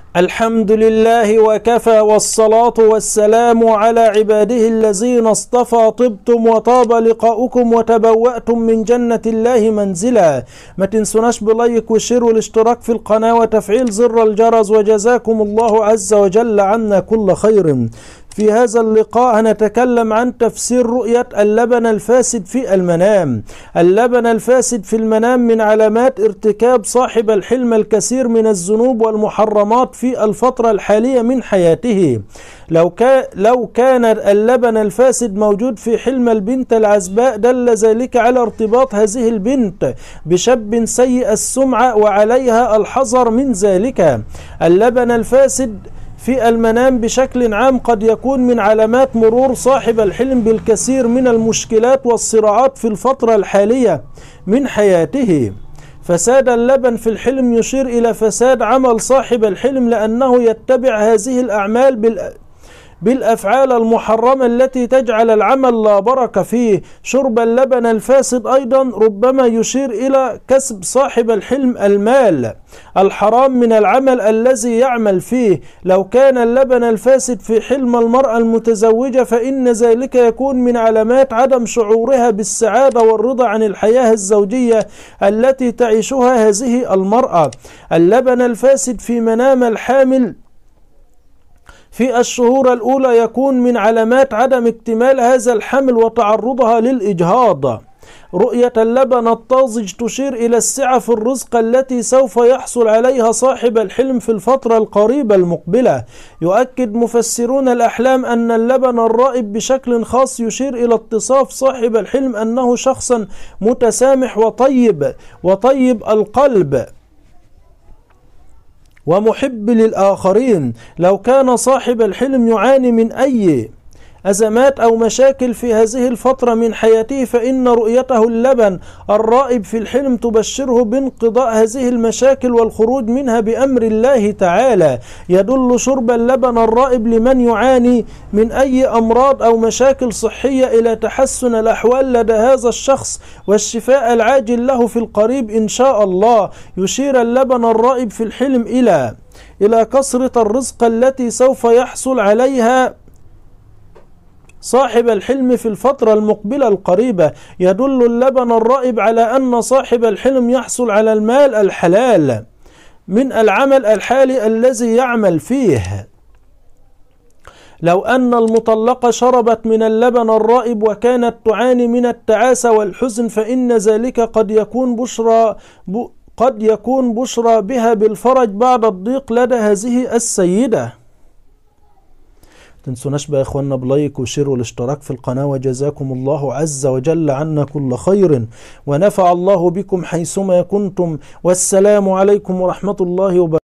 الحمد لله وكفى، والصلاة والسلام على عباده الذين اصطفى. طبتم وطاب لقاؤكم وتبوأتم من جنة الله منزلا. ما تنسوناش بلايك وشير والاشتراك في القناة وتفعيل زر الجرس، وجزاكم الله عز وجل عنا كل خير. في هذا اللقاء هنتكلم عن تفسير رؤية اللبن الفاسد في المنام. اللبن الفاسد في المنام من علامات ارتكاب صاحب الحلم الكثير من الذنوب والمحرمات في الفترة الحالية من حياته. لو كان اللبن الفاسد موجود في حلم البنت العزباء دل ذلك على ارتباط هذه البنت بشاب سيء السمعة، وعليها الحذر من ذلك. اللبن الفاسد في المنام بشكل عام قد يكون من علامات مرور صاحب الحلم بالكثير من المشكلات والصراعات في الفترة الحالية من حياته. فساد اللبن في الحلم يشير إلى فساد عمل صاحب الحلم، لأنه يتبع هذه الأعمال بالأفعال المحرمة التي تجعل العمل لا بركة فيه. شرب اللبن الفاسد أيضا ربما يشير إلى كسب صاحب الحلم المال الحرام من العمل الذي يعمل فيه. لو كان اللبن الفاسد في حلم المرأة المتزوجة فإن ذلك يكون من علامات عدم شعورها بالسعادة والرضا عن الحياة الزوجية التي تعيشها هذه المرأة. اللبن الفاسد في منام الحامل في الشهور الأولى يكون من علامات عدم اكتمال هذا الحمل وتعرضها للإجهاض. رؤية اللبن الطازج تشير إلى السعة في الرزق التي سوف يحصل عليها صاحب الحلم في الفترة القريبة المقبلة. يؤكد مفسرون الأحلام أن اللبن الرائب بشكل خاص يشير إلى اتصاف صاحب الحلم أنه شخصا متسامح وطيب القلب ومحب للآخرين. لو كان صاحب الحلم يعاني من أي أزمات أو مشاكل في هذه الفترة من حياته فإن رؤيته اللبن الرائب في الحلم تبشره بانقضاء هذه المشاكل والخروج منها بأمر الله تعالى. يدل شرب اللبن الرائب لمن يعاني من أي أمراض أو مشاكل صحية إلى تحسن الأحوال لدى هذا الشخص والشفاء العاجل له في القريب إن شاء الله. يشير اللبن الرائب في الحلم إلى كثرة الرزق التي سوف يحصل عليها صاحب الحلم في الفترة المقبلة القريبة. يدل اللبن الرائب على أن صاحب الحلم يحصل على المال الحلال من العمل الحالي الذي يعمل فيه. لو أن المطلقة شربت من اللبن الرائب وكانت تعاني من التعاسة والحزن فإن ذلك قد يكون بشرى بها بالفرج بعد الضيق لدى هذه السيدة. تنسوناش بقى يا اخوانا بلايك وشير والاشتراك في القناة، وجزاكم الله عز وجل عنا كل خير، ونفع الله بكم حيثما كنتم، والسلام عليكم ورحمة الله وبركاته.